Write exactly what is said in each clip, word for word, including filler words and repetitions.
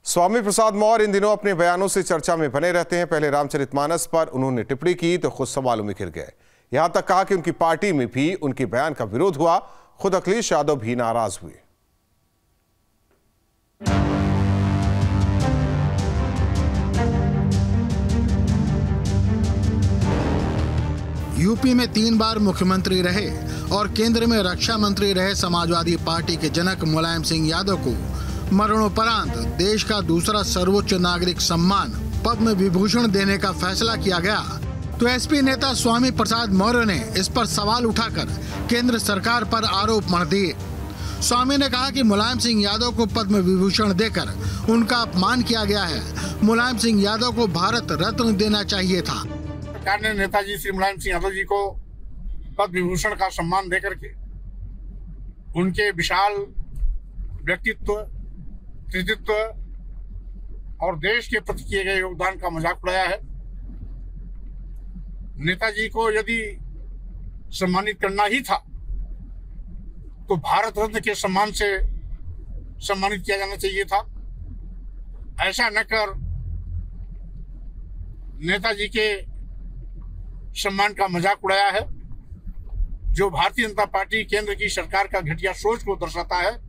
स्वामी प्रसाद मौर्य इन दिनों अपने बयानों से चर्चा में बने रहते हैं। पहले रामचरितमानस पर उन्होंने टिप्पणी की तो खुद सवालों में घिर गए। यहां तक कहा कि उनकी पार्टी में भी उनके बयान का विरोध हुआ। खुद अखिलेश यादव भी नाराज हुए। यूपी में तीन बार मुख्यमंत्री रहे और केंद्र में रक्षा मंत्री रहे समाजवादी पार्टी के जनक मुलायम सिंह यादव को मरणोपरांत देश का दूसरा सर्वोच्च नागरिक सम्मान पद्म विभूषण देने का फैसला किया गया तो एसपी नेता स्वामी प्रसाद मौर्य ने इस पर सवाल उठाकर केंद्र सरकार पर आरोप मढ़ दिए। स्वामी ने कहा कि मुलायम सिंह यादव को पद्म विभूषण देकर उनका अपमान किया गया है। मुलायम सिंह यादव को भारत रत्न देना चाहिए था। सरकार ने नेताजी श्री मुलायम सिंह यादव जी को पद्म विभूषण का सम्मान देकर के उनके विशाल व्यक्तित्व, कृतित्व और देश के प्रति किए गए योगदान का मजाक उड़ाया है। नेताजी को यदि सम्मानित करना ही था तो भारत रत्न के सम्मान से सम्मानित किया जाना चाहिए था। ऐसा न कर नेताजी के सम्मान का मजाक उड़ाया है, जो भारतीय जनता पार्टी केंद्र की सरकार का घटिया सोच को दर्शाता है।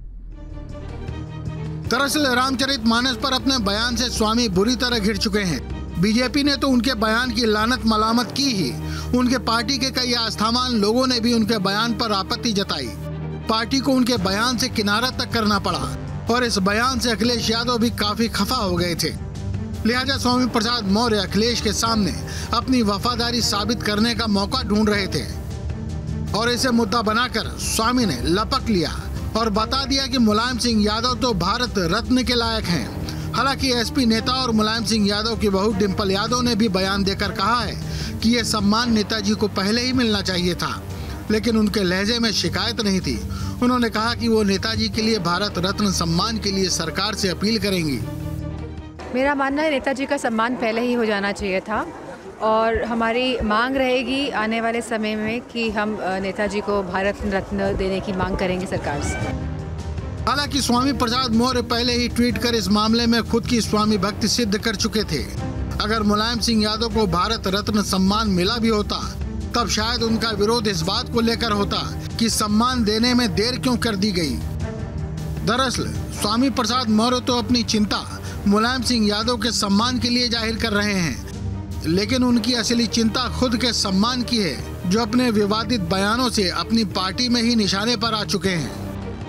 दरअसल रामचरितमानस पर अपने बयान से स्वामी बुरी तरह घिर चुके हैं। बीजेपी ने तो उनके बयान की लानत मलामत की ही। उनके पार्टी के कई आस्थावान लोगों ने भी उनके बयान पर आपत्ति जताई। पार्टी को उनके बयान से किनारा तक करना पड़ा और इस बयान से अखिलेश यादव भी काफी खफा हो गए थे। लिहाजा स्वामी प्रसाद मौर्य अखिलेश के सामने अपनी वफादारी साबित करने का मौका ढूंढ रहे थे और इसे मुद्दा बनाकर स्वामी ने लपक लिया और बता दिया कि मुलायम सिंह यादव तो भारत रत्न के लायक हैं। हालांकि एसपी नेता और मुलायम सिंह यादव की बहू डिंपल यादव ने भी बयान देकर कहा है कि ये सम्मान नेताजी को पहले ही मिलना चाहिए था, लेकिन उनके लहजे में शिकायत नहीं थी। उन्होंने कहा कि वो नेताजी के लिए भारत रत्न सम्मान के लिए सरकार से अपील करेंगी। मेरा मानना है नेताजी का सम्मान पहले ही हो जाना चाहिए था और हमारी मांग रहेगी आने वाले समय में कि हम नेताजी को भारत रत्न देने की मांग करेंगे सरकार से। हालांकि स्वामी प्रसाद मौर्य पहले ही ट्वीट कर इस मामले में खुद की स्वामी भक्ति सिद्ध कर चुके थे। अगर मुलायम सिंह यादव को भारत रत्न सम्मान मिला भी होता तब शायद उनका विरोध इस बात को लेकर होता कि सम्मान देने में देर क्यों कर दी गई। दरअसल स्वामी प्रसाद मौर्य तो अपनी चिंता मुलायम सिंह यादव के सम्मान के लिए जाहिर कर रहे हैं, लेकिन उनकी असली चिंता खुद के सम्मान की है, जो अपने विवादित बयानों से अपनी पार्टी में ही निशाने पर आ चुके हैं।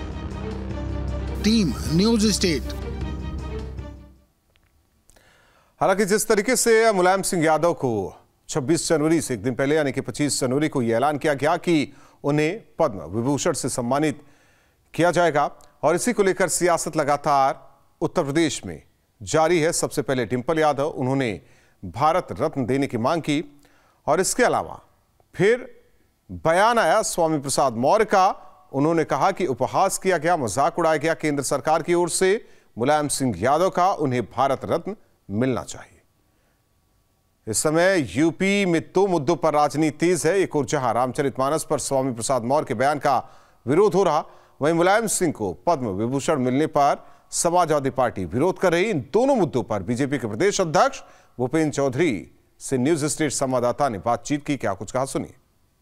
Team news state. हालांकि जिस तरीके से मुलायम सिंह यादव को छब्बीस जनवरी से एक दिन पहले यानी कि पच्चीस जनवरी को यह ऐलान किया गया कि उन्हें पद्म विभूषण से सम्मानित किया जाएगा और इसी को लेकर सियासत लगातार उत्तर प्रदेश में जारी है। सबसे पहले डिंपल यादव, उन्होंने भारत रत्न देने की मांग की और इसके अलावा फिर बयान आया स्वामी प्रसाद मौर्य का। उन्होंने कहा कि उपहास किया गया, मजाक उड़ाया गया केंद्र सरकार की ओर से मुलायम सिंह यादव का, उन्हें भारत रत्न मिलना चाहिए। इस समय यूपी में दो मुद्दों पर राजनीति तेज है। एक और जहां रामचरितमानस पर स्वामी प्रसाद मौर्य के बयान का विरोध हो रहा, वहीं मुलायम सिंह को पद्म विभूषण मिलने पर समाजवादी पार्टी विरोध कर रही। इन दोनों मुद्दों पर बीजेपी के प्रदेश अध्यक्ष भूपेंद्र चौधरी से न्यूज स्टेट संवाददाता ने बातचीत की। क्या कुछ कहा, सुनिए।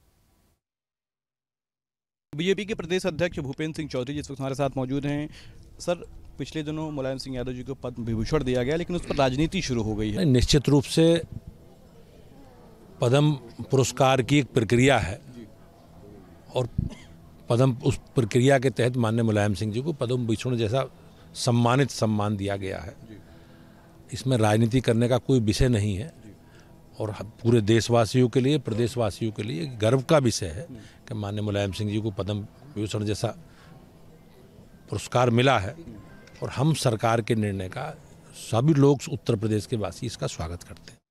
बीजेपी के प्रदेश अध्यक्ष भूपेंद्र सिंह चौधरी जिस वक्त हमारे साथ मौजूद हैं। सर, पिछले दिनों मुलायम सिंह यादव जी को पद्म विभूषण दिया गया, लेकिन उस पर राजनीति शुरू हो गई है। निश्चित रूप से पद्म पुरस्कार की एक प्रक्रिया है और पद्म उस प्रक्रिया के तहत माननीय मुलायम सिंह जी को पद्म विभूषण जैसा सम्मानित सम्मान दिया गया है। इसमें राजनीति करने का कोई विषय नहीं है और पूरे देशवासियों के लिए, प्रदेशवासियों के लिए गर्व का विषय है कि माननीय मुलायम सिंह जी को पद्म विभूषण जैसा पुरस्कार मिला है और हम सरकार के निर्णय का, सभी लोग उत्तर प्रदेश के वासी इसका स्वागत करते हैं।